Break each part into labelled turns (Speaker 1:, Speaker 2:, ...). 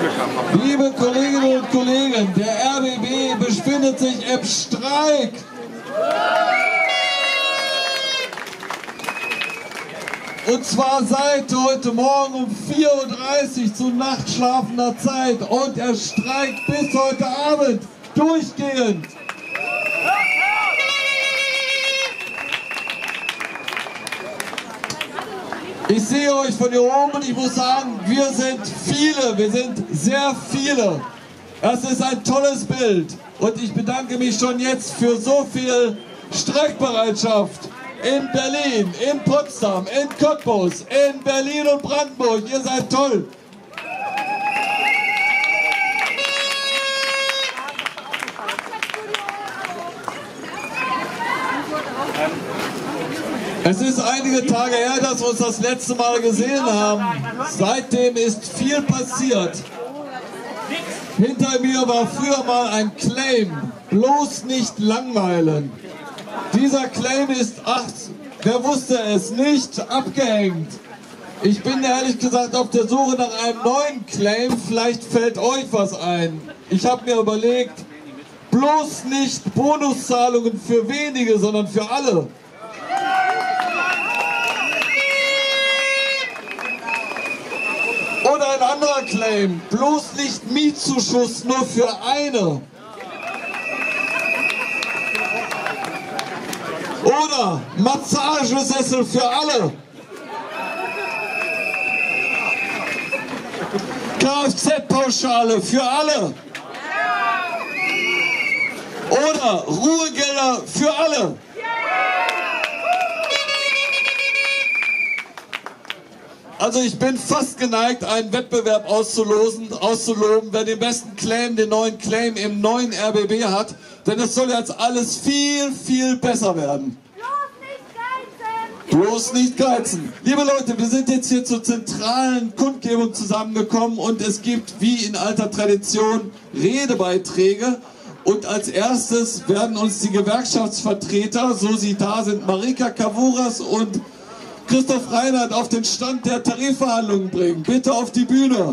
Speaker 1: Liebe Kolleginnen und Kollegen, der RBB befindet sich im Streik. Und zwar seit heute Morgen um 4:30 Uhr zu nachtschlafender Zeit. Und er streikt bis heute Abend durchgehend. Ich sehe euch von hier oben und ich muss sagen, wir sind viele, wir sind sehr viele. Das ist ein tolles Bild und ich bedanke mich schon jetzt für so viel Streikbereitschaft in Berlin, in Potsdam, in Cottbus, in Berlin und Brandenburg. Ihr seid toll. Es ist einige Tage her, dass wir uns das letzte Mal gesehen haben. Seitdem ist viel passiert. Hinter mir war früher mal ein Claim, bloß nicht langweilen. Dieser Claim ist, ach, wer wusste es nicht, abgehängt. Ich bin ehrlich gesagt auf der Suche nach einem neuen Claim, vielleicht fällt euch was ein. Ich habe mir überlegt, bloß nicht Bonuszahlungen für wenige, sondern für alle. Oder ein anderer Claim, bloß nicht Mietzuschuss nur für eine. Oder Massagesessel für alle. Kfz-Pauschale für alle. Oder Ruhegelder für alle. Also ich bin fast geneigt, einen Wettbewerb auszuloben, wer den besten Claim, den neuen Claim im neuen RBB hat. Denn es soll jetzt alles viel, viel besser werden. Bloß nicht geizen. Liebe Leute, wir sind jetzt hier zur zentralen Kundgebung zusammengekommen und es gibt, wie in alter Tradition, Redebeiträge. Und als erstes werden uns die Gewerkschaftsvertreter, so sie da sind, Marika Kavuras und Christoph Reinhardt auf den Stand der Tarifverhandlungen bringen. Bitte auf die Bühne.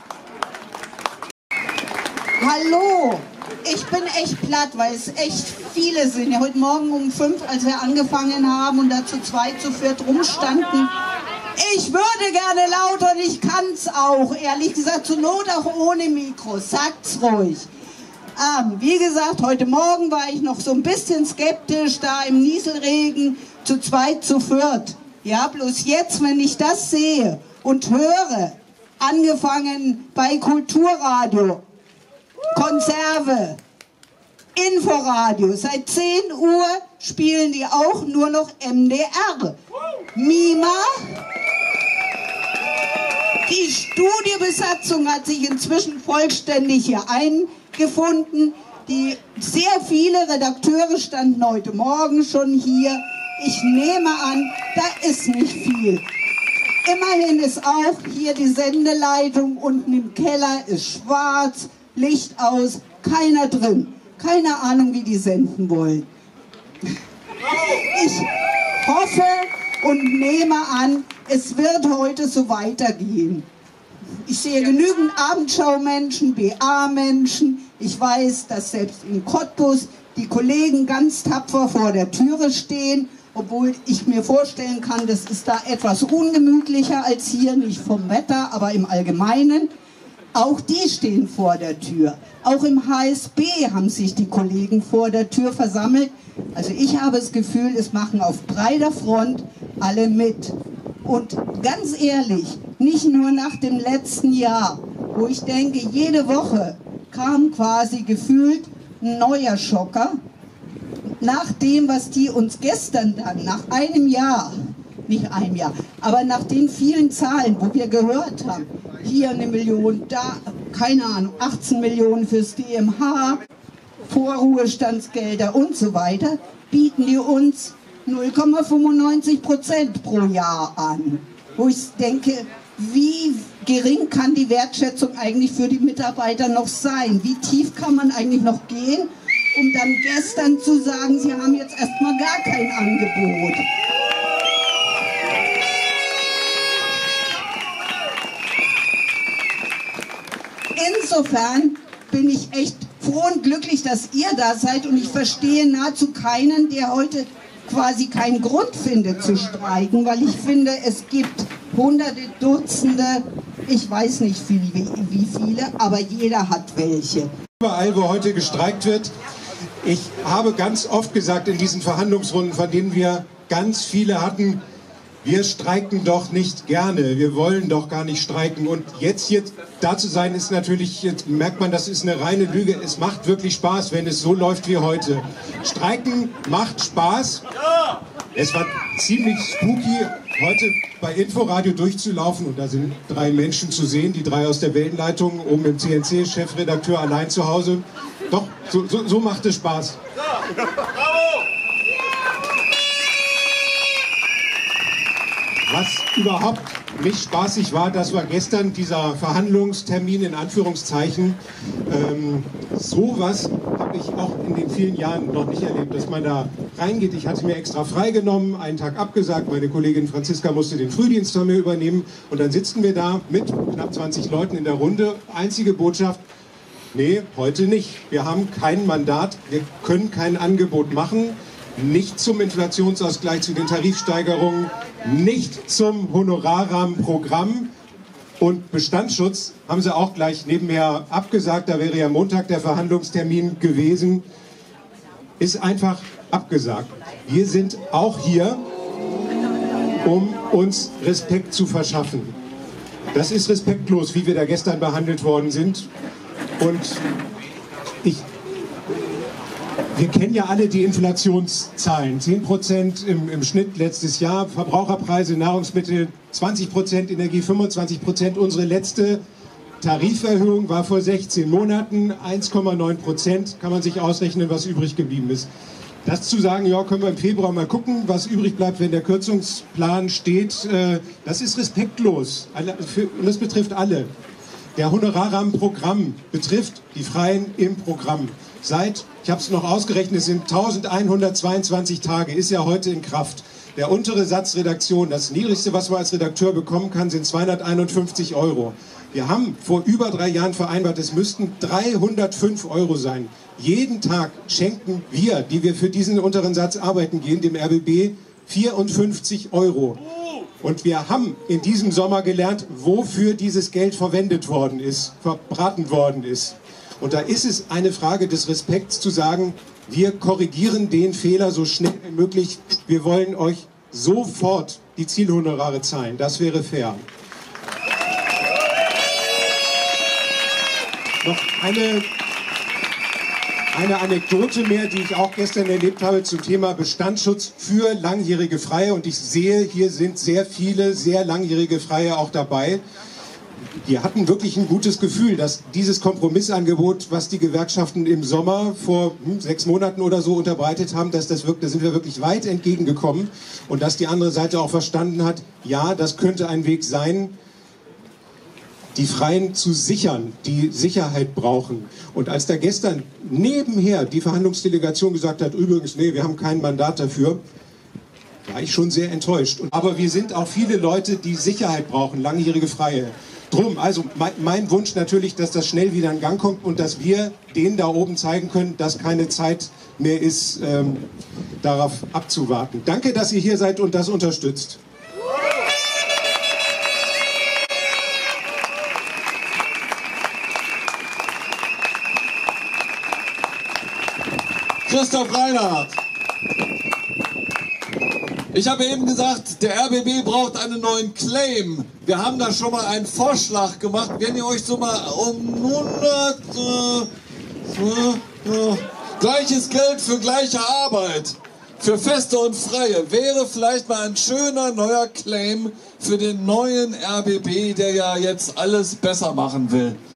Speaker 2: Hallo, ich bin echt platt, weil es echt viele sind. Ja, heute Morgen um 5, als wir angefangen haben und da zu zweit, zu viert rumstanden. Ich würde gerne lauter und ich kann es auch, ehrlich gesagt, zur Not auch ohne Mikro. Sagt's ruhig. Wie gesagt, heute Morgen war ich noch so ein bisschen skeptisch, da im Nieselregen zu zweit, zu viert. Ja, bloß jetzt, wenn ich das sehe und höre, angefangen bei Kulturradio, Konserve, Inforadio, seit 10 Uhr spielen die auch nur noch MDR. Mima, die Studiobesatzung hat sich inzwischen vollständig hier eingefunden. Die sehr viele Redakteure standen heute Morgen schon hier. Ich nehme an, da ist nicht viel. Immerhin ist auch hier die Sendeleitung unten im Keller, ist schwarz, Licht aus, keiner drin. Keine Ahnung, wie die senden wollen. Ich hoffe und nehme an, es wird heute so weitergehen. Ich sehe genügend Abendschau-Menschen, BA-Menschen. Ich weiß, dass selbst in Cottbus die Kollegen ganz tapfer vor der Türe stehen, obwohl ich mir vorstellen kann, das ist da etwas ungemütlicher als hier, nicht vom Wetter, aber im Allgemeinen. Auch die stehen vor der Tür. Auch im HSB haben sich die Kollegen vor der Tür versammelt. Also ich habe das Gefühl, es machen auf breiter Front alle mit. Und ganz ehrlich, nicht nur nach dem letzten Jahr, wo ich denke, jede Woche kam quasi gefühlt ein neuer Schocker. Nach dem, was die uns gestern dann, nach einem Jahr, nicht einem Jahr, aber nach den vielen Zahlen, wo wir gehört haben, hier 1 Million, da, keine Ahnung, 18 Millionen fürs DMH, Vorruhestandsgelder und so weiter, bieten die uns 0,95% pro Jahr an. Wo ich denke, wie gering kann die Wertschätzung eigentlich für die Mitarbeiter noch sein? Wie tief kann man eigentlich noch gehen, um dann gestern zu sagen, sie haben jetzt erstmal gar kein Angebot? insofern bin ich echt froh und glücklich, dass ihr da seid, und ich verstehe nahezu keinen, der heute quasi keinen Grund findet zu streiken, weil ich finde, es gibt Hunderte, Dutzende, ich weiß nicht wie viele, aber jeder hat welche.
Speaker 3: Überall, wo heute gestreikt wird, ich habe ganz oft gesagt in diesen Verhandlungsrunden, von denen wir ganz viele hatten, wir streiken doch nicht gerne, wir wollen doch gar nicht streiken. Und jetzt hier da zu sein, ist natürlich, jetzt merkt man, das ist eine reine Lüge. Es macht wirklich Spaß, wenn es so läuft wie heute. Streiken macht Spaß. Es war ziemlich spooky, heute bei Inforadio durchzulaufen, und da sind 3 Menschen zu sehen, die 3 aus der Wellenleitung, oben im CNC, Chefredakteur allein zu Hause. Doch, so macht es Spaß. Was überhaupt nicht spaßig war, das war gestern dieser Verhandlungstermin in Anführungszeichen. Sowas habe ich auch in den vielen Jahren noch nicht erlebt, dass man da reingeht. Ich hatte mir extra freigenommen, einen Tag abgesagt, meine Kollegin Franziska musste den Frühdienst von mir übernehmen, und dann sitzen wir da mit knapp 20 Leuten in der Runde. Einzige Botschaft: Nee, heute nicht. Wir haben kein Mandat, wir können kein Angebot machen. Nicht zum Inflationsausgleich, zu den Tarifsteigerungen, nicht zum Honorarrahmenprogramm, und Bestandsschutz haben sie auch gleich nebenher abgesagt. Da wäre ja Montag der Verhandlungstermin gewesen. Ist einfach abgesagt. Wir sind auch hier, um uns Respekt zu verschaffen. Das ist respektlos, wie wir da gestern behandelt worden sind. Und wir kennen ja alle die Inflationszahlen. 10% im Schnitt letztes Jahr, Verbraucherpreise, Nahrungsmittel 20%, Energie 25%. Unsere letzte Tariferhöhung war vor 16 Monaten 1,9%. Kann man sich ausrechnen, was übrig geblieben ist. Das zu sagen, ja, können wir im Februar mal gucken, was übrig bleibt, wenn der Kürzungsplan steht, das ist respektlos. Und das betrifft alle. Der Honorarrahmenprogramm betrifft die Freien im Programm. Ich habe es noch ausgerechnet, es sind 1122 Tage, ist ja heute in Kraft. Der untere Satz Redaktion, das niedrigste, was man als Redakteur bekommen kann, sind 251 €. Wir haben vor über 3 Jahren vereinbart, es müssten 305 € sein. Jeden Tag schenken wir, die wir für diesen unteren Satz arbeiten gehen, dem RBB 54 €. Und wir haben in diesem Sommer gelernt, wofür dieses Geld verwendet worden ist, verbraten worden ist. Und da ist es eine Frage des Respekts zu sagen, wir korrigieren den Fehler so schnell wie möglich. Wir wollen euch sofort die Zielhonorare zahlen. Das wäre fair. Noch eine Anekdote mehr, die ich auch gestern erlebt habe zum Thema Bestandsschutz für langjährige Freie. Und ich sehe, hier sind sehr viele sehr langjährige Freie auch dabei. Wir hatten wirklich ein gutes Gefühl, dass dieses Kompromissangebot, was die Gewerkschaften im Sommer vor 6 Monaten oder so unterbreitet haben, da sind wir wirklich weit entgegengekommen, und dass die andere Seite auch verstanden hat, ja, das könnte ein Weg sein, die Freien zu sichern, die Sicherheit brauchen. Und als da gestern nebenher die Verhandlungsdelegation gesagt hat, übrigens, nee, wir haben kein Mandat dafür, war ich schon sehr enttäuscht. Aber wir sind auch viele Leute, die Sicherheit brauchen, langjährige Freie. Drum, also mein Wunsch natürlich, dass das schnell wieder in Gang kommt und dass wir denen da oben zeigen können, dass keine Zeit mehr ist, darauf abzuwarten. Danke, dass ihr hier seid und das unterstützt.
Speaker 1: Christoph Reinhardt. Ich habe eben gesagt, der RBB braucht einen neuen Claim. Wir haben da schon mal einen Vorschlag gemacht. Wenn ihr euch so mal um 100... gleiches Geld für gleiche Arbeit, für Feste und Freie, wäre vielleicht mal ein schöner neuer Claim für den neuen RBB, der ja jetzt alles besser machen will.